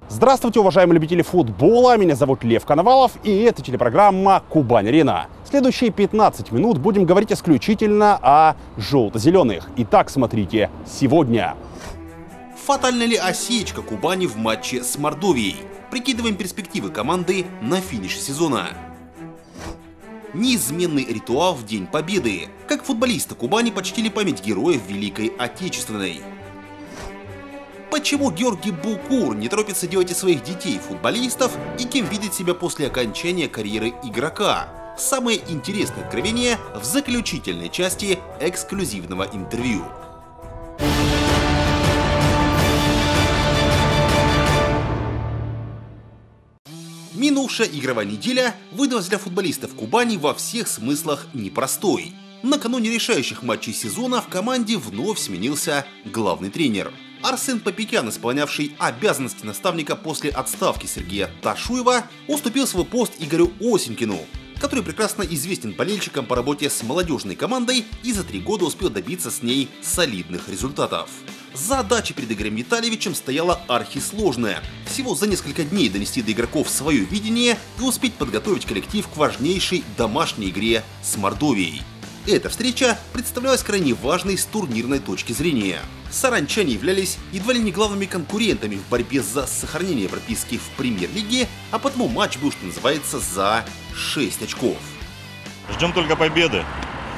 Здравствуйте, уважаемые любители футбола, меня зовут Лев Коновалов, и это телепрограмма «Кубань-Арена». Следующие 15 минут будем говорить исключительно о желто-зеленых. Итак, смотрите, сегодня. Фатальна ли осечка Кубани в матче с Мордовией? Прикидываем перспективы команды на финише сезона. Неизменный ритуал в День Победы. Как футболисты Кубани почтили память героев Великой Отечественной. Почему Георгий Букур не торопится делать из своих детей футболистов и кем видит себя после окончания карьеры игрока? Самое интересное откровение в заключительной части эксклюзивного интервью. Минувшая игровая неделя выдалась для футболистов Кубани во всех смыслах непростой. Накануне решающих матчей сезона в команде вновь сменился главный тренер. Арсен Папикян, исполнявший обязанности наставника после отставки Сергея Ташуева, уступил свой пост Игорю Осенькину, который прекрасно известен болельщикам по работе с молодежной командой и за 3 года успел добиться с ней солидных результатов. Задача перед Игорем Витальевичем стояла архисложная. Всего за несколько дней донести до игроков свое видение и успеть подготовить коллектив к важнейшей домашней игре с Мордовией. Эта встреча представлялась крайне важной с турнирной точки зрения. Саранчане являлись едва ли не главными конкурентами в борьбе за сохранение прописки в премьер-лиге, а потому матч был, что называется, за 6 очков. Ждем только победы,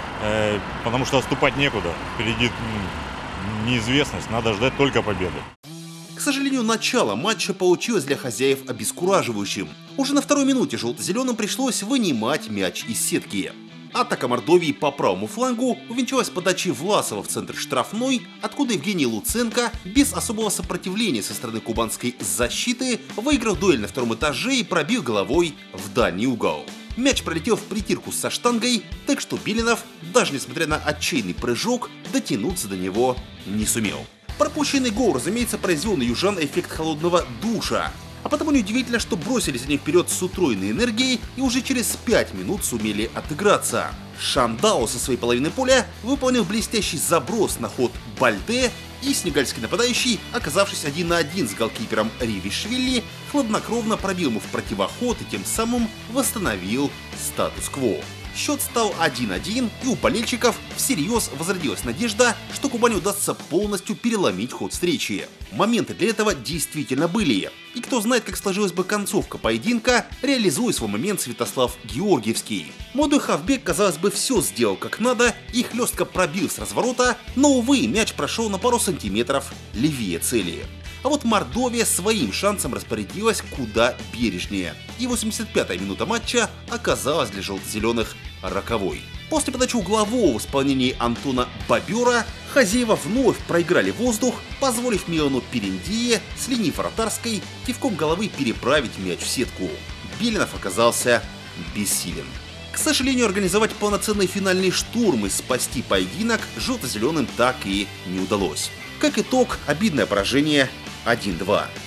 потому что отступать некуда. Впереди неизвестность, надо ждать только победы. К сожалению, начало матча получилось для хозяев обескураживающим. Уже на второй минуте желто-зеленым пришлось вынимать мяч из сетки. Атака Мордовии по правому флангу увенчалась подачей Власова в центр штрафной, откуда Евгений Луценко без особого сопротивления со стороны кубанской защиты выиграл дуэль на втором этаже и пробил головой в дальний угол. Мяч пролетел в притирку со штангой, так что Белинов, даже несмотря на отчаянный прыжок, дотянуться до него не сумел. Пропущенный гол, разумеется, произвел на южан эффект холодного душа. А потому неудивительно, что бросились они вперед с утроенной энергией и уже через 5 минут сумели отыграться. Шандау со своей половины поля выполнил блестящий заброс на ход Бальде, и сенегальский нападающий, оказавшись 1 на 1 с голкипером Ривишвили, хладнокровно пробил ему в противоход и тем самым восстановил статус-кво. Счет стал 1-1, и у болельщиков всерьез возродилась надежда, что Кубани удастся полностью переломить ход встречи. Моменты для этого действительно были. И кто знает, как сложилась бы концовка поединка, реализуя свой момент Святослав Георгиевский. Молодой хавбек, казалось бы, все сделал как надо и хлестко пробил с разворота, но, увы, мяч прошел на пару сантиметров левее цели. А вот Мордовия своим шансом распорядилась куда бережнее. И 85-я минута матча оказалась для желто-зеленых роковой. После подачи углового в исполнении Антона Бобера хозяева вновь проиграли воздух, позволив Милану Перендие с линии вратарской кивком головы переправить мяч в сетку. Белинов оказался бессилен. К сожалению, организовать полноценный финальный штурм и спасти поединок желто-зеленым так и не удалось. Как итог, обидное поражение 1-2.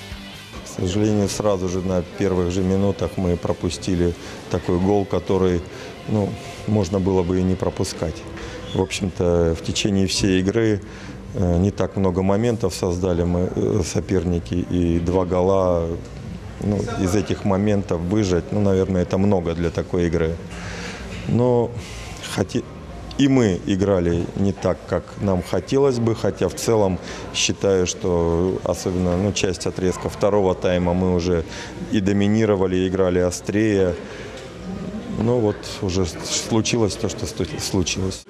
К сожалению, сразу же на первых же минутах мы пропустили такой гол, который, можно было бы и не пропускать. В общем-то, в течение всей игры не так много моментов создали мы соперники, и 2 гола, из этих моментов выжать, наверное, это много для такой игры. Но и мы играли не так, как нам хотелось бы, хотя в целом считаю, что особенно часть отрезка второго тайма мы уже и доминировали, и играли острее. Но вот уже случилось то, что случилось.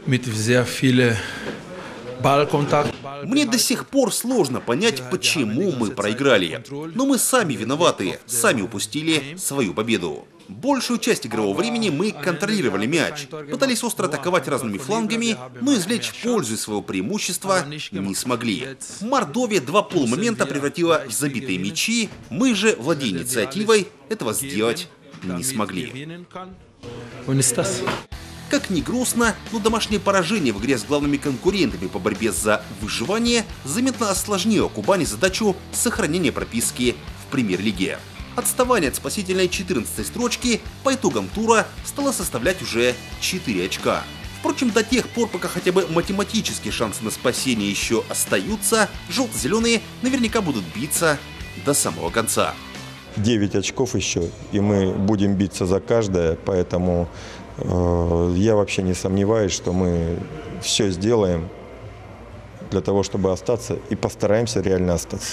Мне до сих пор сложно понять, почему мы проиграли. Но мы сами виноваты, сами упустили свою победу. Большую часть игрового времени мы контролировали мяч, пытались остро атаковать разными флангами, но извлечь пользу из своего преимущества не смогли. Мордовия 2 полумомента превратила в забитые мячи, мы же, владея инициативой, этого сделать не смогли. Как ни грустно, но домашнее поражение в игре с главными конкурентами по борьбе за выживание заметно осложнило Кубани задачу сохранения прописки в премьер-лиге. Отставание от спасительной 14-й строчки по итогам тура стало составлять уже 4 очка. Впрочем, до тех пор, пока хотя бы математические шансы на спасение еще остаются, желто-зеленые наверняка будут биться до самого конца. 9 очков еще, и мы будем биться за каждое, поэтому я вообще не сомневаюсь, что мы все сделаем для того, чтобы остаться, и постараемся реально остаться.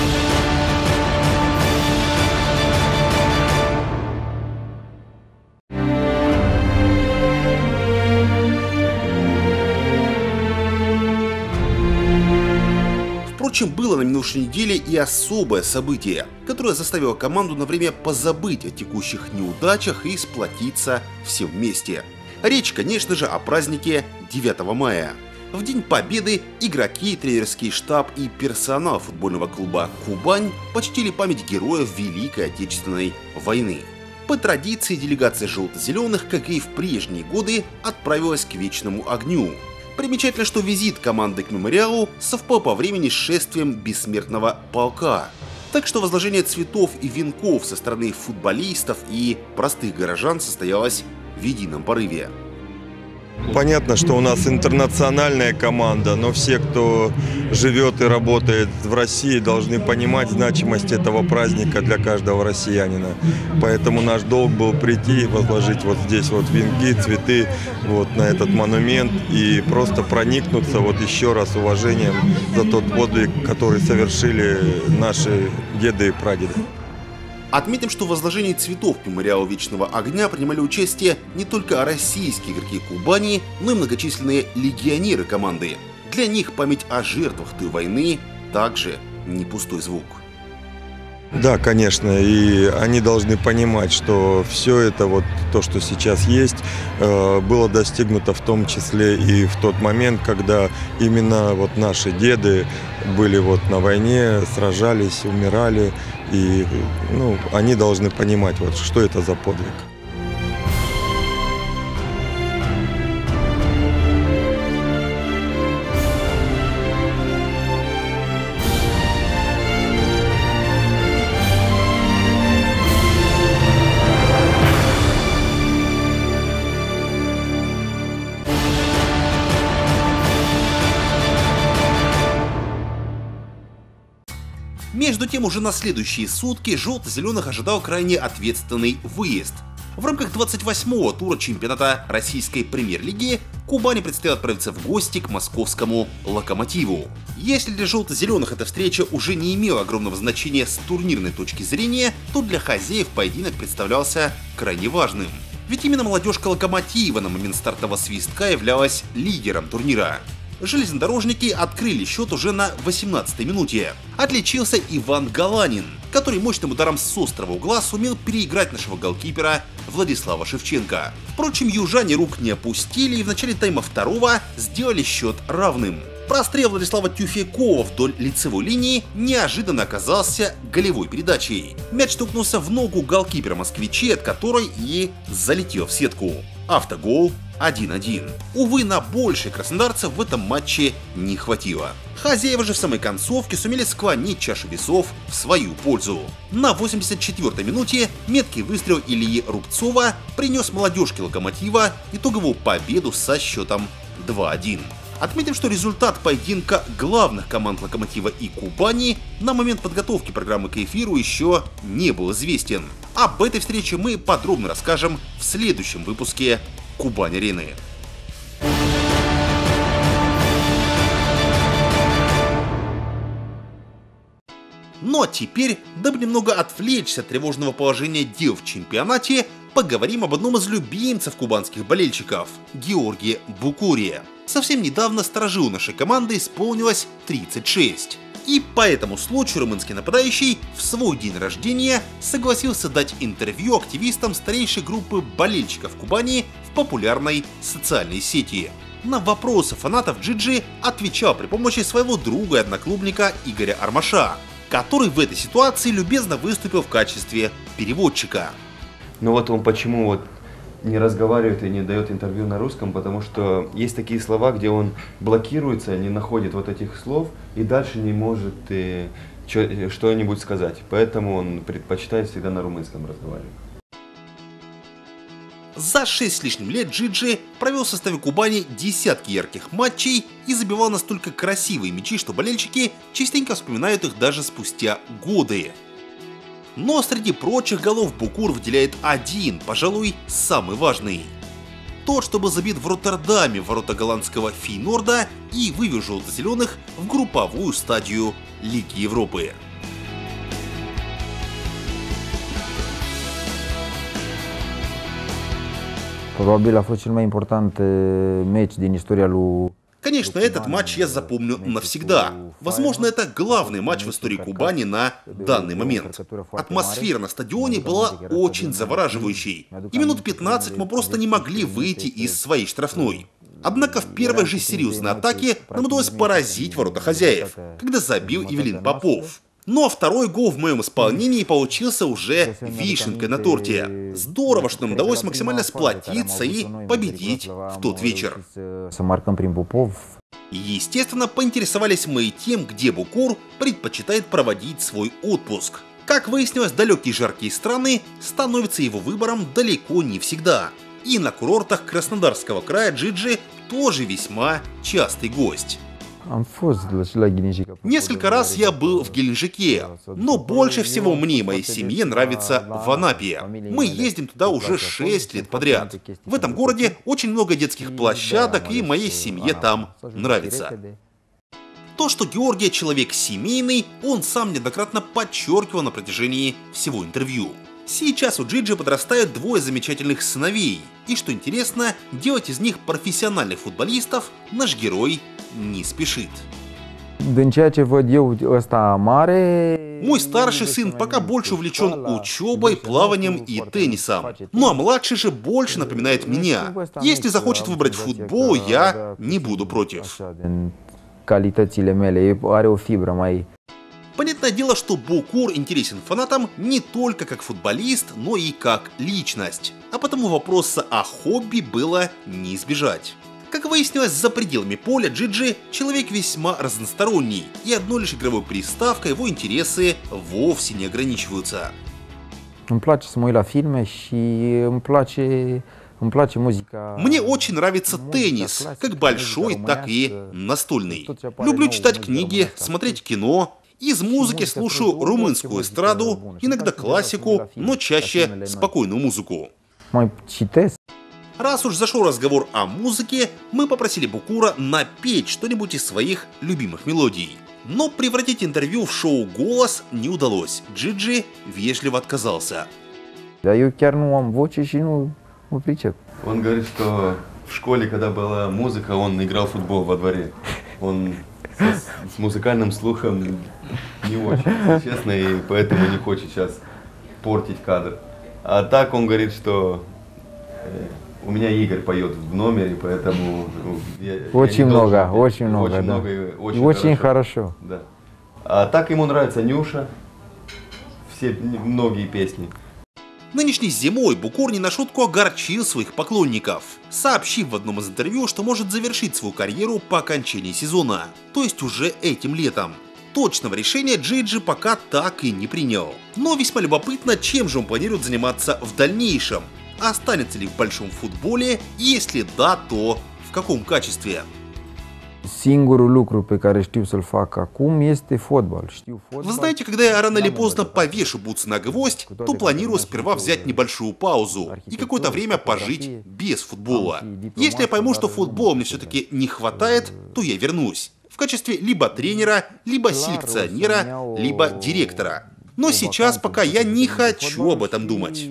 Впрочем, было на минувшей неделе и особое событие, которое заставило команду на время позабыть о текущих неудачах и сплотиться всем вместе. Речь, конечно же, о празднике 9 мая. В День Победы игроки, тренерский штаб и персонал футбольного клуба «Кубань» почтили память героев Великой Отечественной войны. По традиции делегация желто-зеленых, как и в прежние годы, отправилась к вечному огню. Примечательно, что визит команды к мемориалу совпал по времени с шествием бессмертного полка. Так что возложение цветов и венков со стороны футболистов и простых горожан состоялось в едином порыве. Понятно, что у нас интернациональная команда, но все, кто живет и работает в России, должны понимать значимость этого праздника для каждого россиянина. Поэтому наш долг был прийти и возложить вот здесь вот венки, цветы вот на этот монумент и просто проникнуться вот еще раз уважением за тот подвиг, который совершили наши деды и прадеды. Отметим, что в возложении цветов к мемориалу Вечного Огня принимали участие не только российские игроки Кубани, но и многочисленные легионеры команды. Для них память о жертвах той войны также не пустой звук. Да, конечно, и они должны понимать, что все это, вот то, что сейчас есть, было достигнуто в том числе и в тот момент, когда именно вот наши деды были вот на войне, сражались, умирали, и они должны понимать, вот, что это за подвиг. Между тем, уже на следующие сутки желто-зеленых ожидал крайне ответственный выезд. В рамках 28-го тура чемпионата российской премьер-лиги Кубани предстоит отправиться в гости к московскому «Локомотиву». Если для желто-зеленых эта встреча уже не имела огромного значения с турнирной точки зрения, то для хозяев поединок представлялся крайне важным. Ведь именно молодежка «Локомотива» на момент стартового свистка являлась лидером турнира. Железнодорожники открыли счет уже на 18-й минуте. Отличился Иван Галанин, который мощным ударом с острого угла сумел переиграть нашего голкипера Владислава Шевченко. Впрочем, южане рук не опустили и в начале тайма второго сделали счет равным. Прострел Владислава Тюфякова вдоль лицевой линии неожиданно оказался голевой передачей. Мяч стукнулся в ногу голкипера москвичей, от которой и залетел в сетку. Автогол 1-1. Увы, на большее краснодарцев в этом матче не хватило. Хозяева же в самой концовке сумели склонить чашу весов в свою пользу. На 84-й минуте меткий выстрел Ильи Рубцова принес молодежке «Локомотива» итоговую победу со счетом 2-1. Отметим, что результат поединка главных команд «Локомотива» и «Кубани» на момент подготовки программы к эфиру еще не был известен. Об этой встрече мы подробно расскажем в следующем выпуске «Кубань-арены». Ну а теперь, дабы немного отвлечься от тревожного положения дел в чемпионате, поговорим об одном из любимцев кубанских болельщиков – Георгии Букуре. Совсем недавно сторожилу нашей команды исполнилось 36. И по этому случаю румынский нападающий в свой день рождения согласился дать интервью активистам старейшей группы болельщиков Кубани в популярной социальной сети. На вопросы фанатов Джиджи отвечал при помощи своего друга и одноклубника Игоря Армаша, который в этой ситуации любезно выступил в качестве переводчика. Ну вот он почему не разговаривает и не дает интервью на русском, потому что есть такие слова, где он блокируется, не находит вот этих слов и дальше не может что-нибудь сказать. Поэтому он предпочитает всегда на румынском разговаривать. За 6 с лишним лет Джиджи провел в составе Кубани десятки ярких матчей и забивал настолько красивые мячи, что болельщики частенько вспоминают их даже спустя годы. Но среди прочих голов Букур выделяет один, пожалуй, самый важный. Тот, что был забит в Роттердаме в ворота голландского Фейнорда и вывел желто-зеленых в групповую стадию Лиги Европы. Probabil a fost cel mai important meci din istoria lui. Конечно, этот матч я запомню навсегда. Возможно, это главный матч в истории Кубани на данный момент. Атмосфера на стадионе была очень завораживающей. И минут 15 мы просто не могли выйти из своей штрафной. Однако в первой же серьезной атаке нам удалось поразить ворота хозяев, когда забил Ивелин Попов. Но второй гол в моем исполнении получился уже вишенкой на торте. Здорово, что нам удалось максимально сплотиться и победить в тот вечер. Естественно, поинтересовались мы и тем, где Букур предпочитает проводить свой отпуск. Как выяснилось, далекие жаркие страны становятся его выбором далеко не всегда. И на курортах Краснодарского края Джиджи тоже весьма частый гость. Несколько раз я был в Геленджике, но больше всего мне и моей семье нравится в Анапе. Мы ездим туда уже 6 лет подряд. В этом городе очень много детских площадок, и моей семье там нравится. То, что Георгий человек семейный, он сам неоднократно подчеркивал на протяжении всего интервью. Сейчас у Джиджи подрастают двое замечательных сыновей, и что интересно, делать из них профессиональных футболистов наш герой не спешит. Мой старший сын пока больше увлечен учебой, плаванием и теннисом. Ну а младший же больше напоминает меня. Если захочет выбрать футбол, я не буду против. Понятное дело, что Букур интересен фанатам не только как футболист, но и как личность. А потому вопроса о хобби было не избежать. Как выяснилось, за пределами поля Джиджи человек весьма разносторонний, и одной лишь игровой приставкой его интересы вовсе не ограничиваются. Мне очень нравится теннис, как большой, так и настольный. Люблю читать книги, смотреть кино. Из музыки слушаю румынскую эстраду, иногда классику, но чаще спокойную музыку. Раз уж зашел разговор о музыке, мы попросили Букура напеть что-нибудь из своих любимых мелодий. Но превратить интервью в шоу «Голос» не удалось. Джиджи вежливо отказался. Он говорит, что в школе, когда была музыка, он играл в футбол во дворе. Он с музыкальным слухом не очень, если честно, и поэтому не хочет сейчас портить кадр. А так он говорит, что у меня Игорь поет в номере, поэтому очень много, да. И очень хорошо. Да. А так ему нравится Нюша, многие песни. Нынешней зимой Букур не на шутку огорчил своих поклонников, сообщив в одном из интервью, что может завершить свою карьеру по окончании сезона, то есть уже этим летом. Точного решения Джиджи пока так и не принял. Но весьма любопытно, чем же он планирует заниматься в дальнейшем. Останется ли в большом футболе, и если да, то в каком качестве? Вы знаете, когда я рано или поздно повешу бутсы на гвоздь, то планирую сперва взять небольшую паузу и какое-то время пожить без футбола. Если я пойму, что футбола мне все-таки не хватает, то я вернусь. В качестве либо тренера, либо селекционера, либо директора. Но сейчас пока я не хочу об этом думать.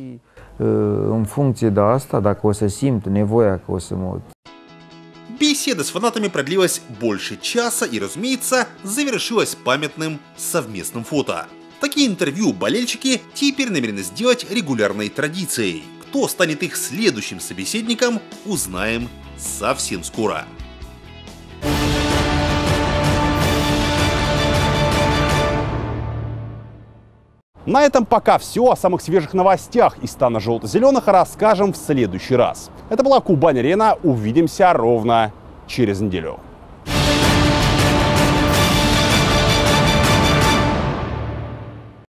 Беседа с фанатами продлилась больше часа и, разумеется, завершилась памятным совместным фото. Такие интервью болельщики теперь намерены сделать регулярной традицией. Кто станет их следующим собеседником, узнаем совсем скоро. На этом пока все. О самых свежих новостях из стана желто-зеленых расскажем в следующий раз. Это была Кубань-Арена. Увидимся ровно через неделю.